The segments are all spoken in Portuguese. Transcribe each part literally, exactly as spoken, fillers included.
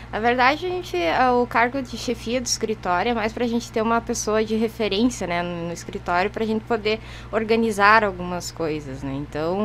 Na verdade, a gente, o cargo de chefia do escritório é mais para a gente ter uma pessoa de referência, né, no, no escritório, para a gente poder organizar algumas coisas, né. Então,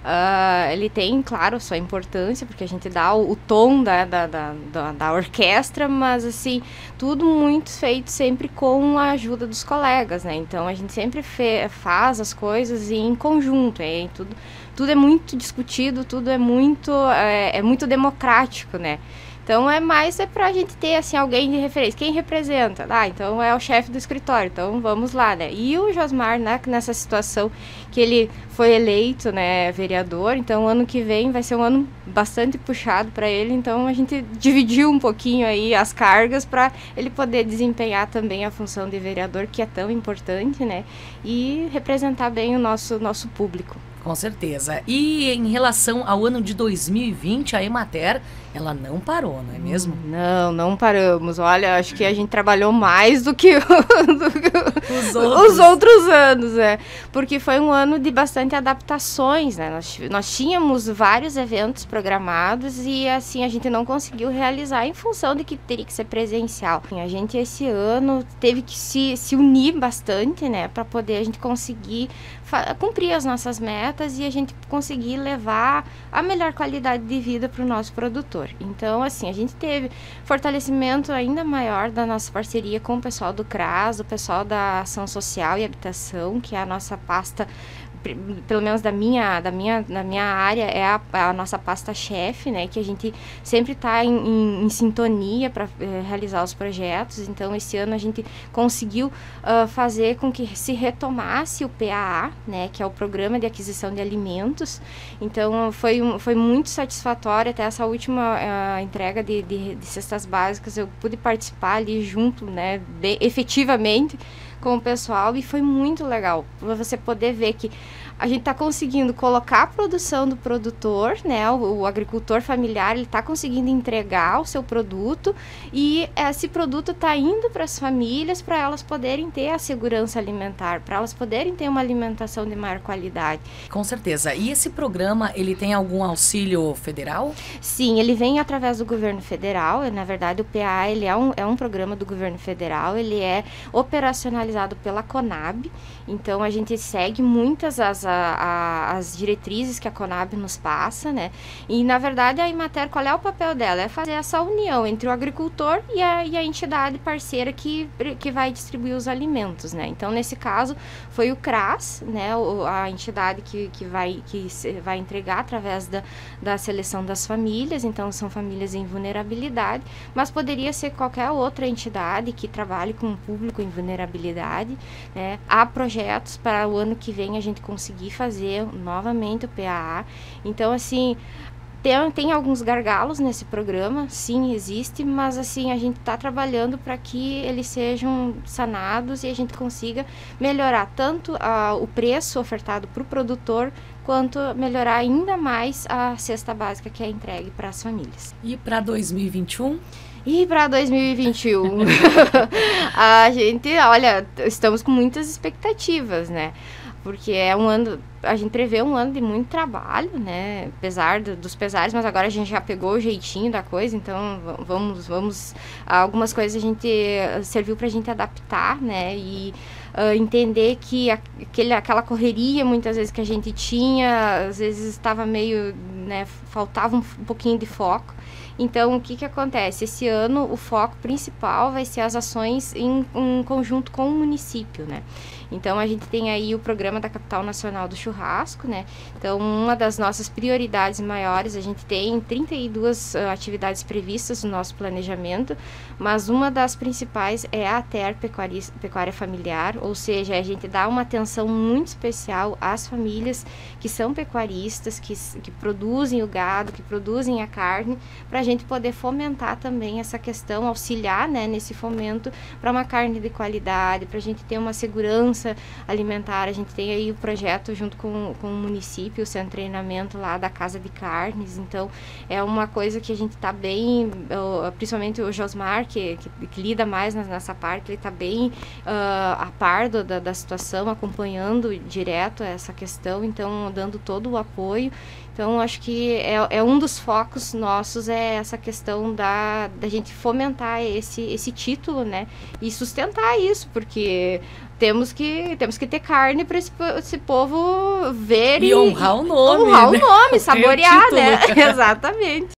uh, ele tem, claro, sua importância, porque a gente dá o, o tom da, da, da, da, da orquestra, mas, assim, tudo muito feito sempre com a ajuda dos colegas, né. Então, a gente sempre fe, faz as coisas em conjunto, é tudo, tudo é muito discutido, tudo é muito, é, é muito democrático, né. Então, é mais é pra gente ter, assim, alguém de referência. Quem representa? Ah, então é o chefe do escritório, então vamos lá, né? E o Josmar, né, nessa situação que ele foi eleito, né, vereador, então ano que vem vai ser um ano bastante puxado para ele, então a gente dividiu um pouquinho aí as cargas para ele poder desempenhar também a função de vereador, que é tão importante, né, e representar bem o nosso, nosso público. Com certeza. E em relação ao ano de dois mil e vinte, a Emater, ela não parou, não é mesmo? Não, não paramos. Olha, acho que a gente trabalhou mais do que, do que os, outros. os outros anos, né? Porque foi um ano de bastante adaptações, né? Nós, nós tínhamos vários eventos programados e, assim, a gente não conseguiu realizar em função de que teria que ser presencial. A gente, esse ano, teve que se, se unir bastante, né? Para poder a gente conseguir cumprir as nossas metas e a gente conseguir levar a melhor qualidade de vida para o nosso produtor. Então, assim, a gente teve fortalecimento ainda maior da nossa parceria com o pessoal do C R A S, o pessoal da Ação Social e Habitação, que é a nossa pasta, pelo menos da minha, da minha, da minha área, é a, a nossa pasta-chefe, né, que a gente sempre está em, em, em sintonia para eh, realizar os projetos. Então, esse ano a gente conseguiu uh, fazer com que se retomasse o P A A, né, que é o Programa de Aquisição de Alimentos. Então, foi, um, foi muito satisfatório até essa última uh, entrega de, de, de cestas básicas. Eu pude participar ali junto, né, de, efetivamente, com o pessoal, e foi muito legal você poder ver que a gente está conseguindo colocar a produção do produtor, né, o, o agricultor familiar, ele está conseguindo entregar o seu produto e esse produto está indo para as famílias para elas poderem ter a segurança alimentar, para elas poderem ter uma alimentação de maior qualidade. Com certeza. E esse programa, ele tem algum auxílio federal? Sim, ele vem através do governo federal. Na verdade, o P A A ele é, um, é um programa do governo federal, ele é operacionalizado pela Conab, então a gente segue muitas as, a, a, as diretrizes que a Conab nos passa, né? E, na verdade, a Emater, qual é o papel dela? É fazer essa união entre o agricultor e a, e a entidade parceira que, que vai distribuir os alimentos, né? Então, nesse caso, foi o C R A S, né? A entidade que, que, vai, que vai entregar através da, da seleção das famílias, então são famílias em vulnerabilidade, mas poderia ser qualquer outra entidade que trabalhe com o público em vulnerabilidade, né? Há projetos para o ano que vem a gente conseguir fazer novamente o P A A. Então, assim, tem, tem alguns gargalos nesse programa, sim, existe, mas, assim, a gente está trabalhando para que eles sejam sanados e a gente consiga melhorar tanto uh, o preço ofertado para o produtor, quanto melhorar ainda mais a cesta básica que é entregue para as famílias. E para dois mil e vinte e um? E para dois mil e vinte e um, a gente, olha, estamos com muitas expectativas, né? Porque é um ano, a gente prevê um ano de muito trabalho, né? Apesar do, dos pesares, mas agora a gente já pegou o jeitinho da coisa, então vamos, vamos, algumas coisas a gente serviu para a gente adaptar, né? E uh, entender que aquele, aquela correria muitas vezes que a gente tinha, às vezes estava meio, né? Faltava um, um pouquinho de foco. Então, o que que acontece? Esse ano, o foco principal vai ser as ações em, em conjunto com o município, né? Então, a gente tem aí o programa da Capital Nacional do Churrasco, né? Então, uma das nossas prioridades maiores, a gente tem trinta e duas uh, atividades previstas no nosso planejamento, mas uma das principais é a T E R Pecuária, Pecuária Familiar, ou seja, a gente dá uma atenção muito especial às famílias que são pecuaristas, que, que produzem o gado, que produzem a carne, para a gente poder fomentar também essa questão, auxiliar, né, nesse fomento para uma carne de qualidade, para a gente ter uma segurança segurança alimentar. A gente tem aí o projeto junto com, com o município, o centro de treinamento lá da Casa de Carnes, então é uma coisa que a gente está bem, principalmente o Josmar, que, que, que lida mais nessa parte, ele está bem uh, a par do, da, da situação, acompanhando direto essa questão, então dando todo o apoio. Então, acho que é, é um dos focos nossos, é essa questão da, da gente fomentar esse, esse título, né? E sustentar isso, porque temos que, temos que ter carne para esse, esse povo ver e, e honrar o nome. Honrar né? o nome, saborear, né? Exatamente.